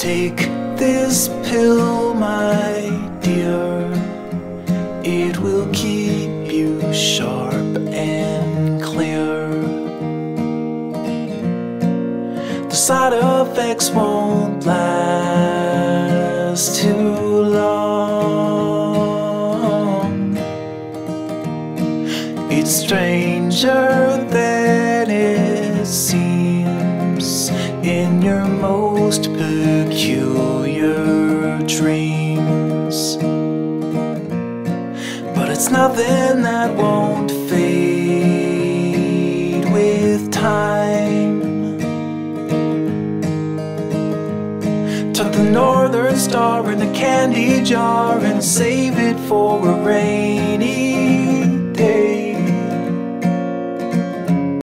Take this pill, my dear, it will keep you sharp and clear. The side effects won't last too long. It's stranger than it seems in your most peculiar dreams. But it's nothing that won't fade with time. Tuck the northern star in a candy jar and save it for a rain.